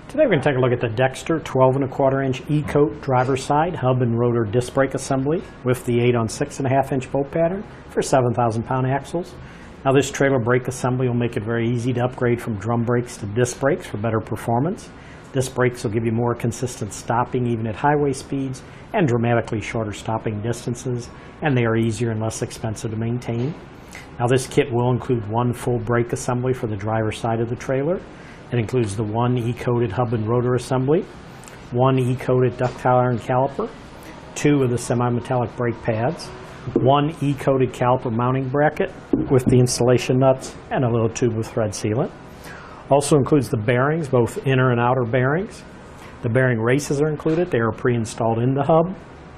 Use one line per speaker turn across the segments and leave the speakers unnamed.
Today we're going to take a look at the Dexter 12¼ inch E-coat driver's side hub and rotor disc brake assembly with the 8 on 6½ inch bolt pattern for 7,000 pound axles. Now this trailer brake assembly will make it very easy to upgrade from drum brakes to disc brakes for better performance. Disc brakes will give you more consistent stopping even at highway speeds and dramatically shorter stopping distances, and they are easier and less expensive to maintain. Now this kit will include one full brake assembly for the driver's side of the trailer. It includes the one E-coated hub and rotor assembly, one E-coated ductile iron caliper, 2 of the semi-metallic brake pads, one E-coated caliper mounting bracket with the installation nuts and a little tube of thread sealant. Also includes the bearings, both inner and outer bearings. The bearing races are included. They are pre-installed in the hub.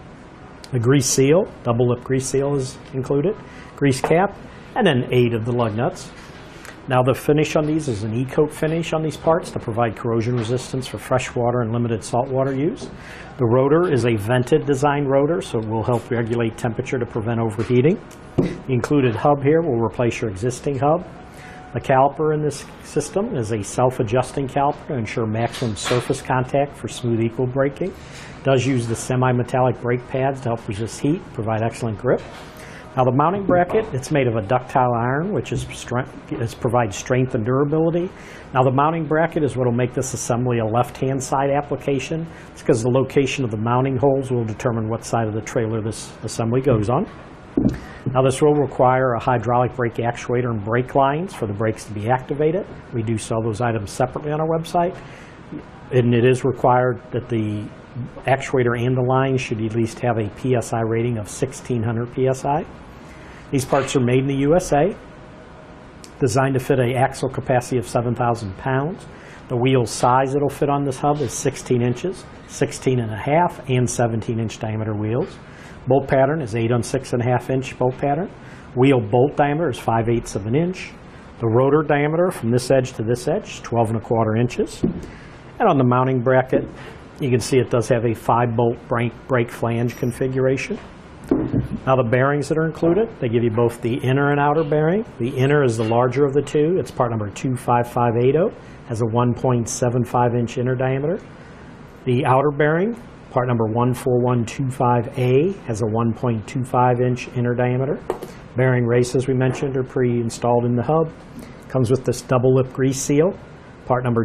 The grease seal, double lip grease seal is included, grease cap, and then 8 of the lug nuts. Now the finish on these is an E-coat finish on these parts to provide corrosion resistance for freshwater and limited saltwater use. The rotor is a vented design rotor, so it will help regulate temperature to prevent overheating. The included hub here will replace your existing hub. The caliper in this system is a self-adjusting caliper to ensure maximum surface contact for smooth equal braking. It does use the semi-metallic brake pads to help resist heat, provide excellent grip. Now the mounting bracket, it's made of a ductile iron, which provides strength and durability. Now the mounting bracket is what will make this assembly a left-hand side application. It's because the location of the mounting holes will determine what side of the trailer this assembly goes on. Now this will require a hydraulic brake actuator and brake lines for the brakes to be activated. We do sell those items separately on our website. And it is required that the actuator and the line should at least have a PSI rating of 1600 PSI. These parts are made in the USA, designed to fit an axle capacity of 7,000 pounds. The wheel size it'll fit on this hub is 16 inches, 16½ and 17-inch diameter wheels. Bolt pattern is 8 on 6½ inch bolt pattern. Wheel bolt diameter is 5/8 of an inch. The rotor diameter from this edge to this edge is 12¼ inches. And on the mounting bracket, you can see it does have a 5-bolt brake flange configuration. Now the bearings that are included, they give you both the inner and outer bearing. The inner is the larger of the two. It's part number 25580, has a 1.75 inch inner diameter. The outer bearing, part number 14125A, has a 1.25 inch inner diameter. Bearing races we mentioned are pre-installed in the hub. Comes with this double lip grease seal, part number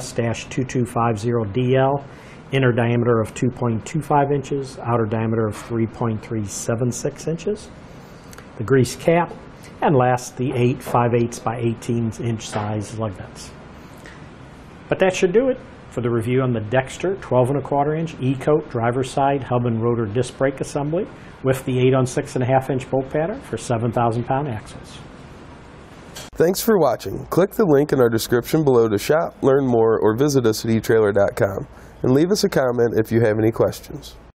GS-2250DL. Inner diameter of 2.25 inches, outer diameter of 3.376 inches. The grease cap, and last the 8 5/8 by 18 inch size lug nuts. But that should do it for the review on the Dexter 12¼ inch E-coat driver's side hub and rotor disc brake assembly with the 8 on 6½ inch bolt pattern for 7,000 pound axles.
Thanks for watching. Click the link in our description below to shop, learn more, or visit us at etrailer.com. And leave us a comment if you have any questions.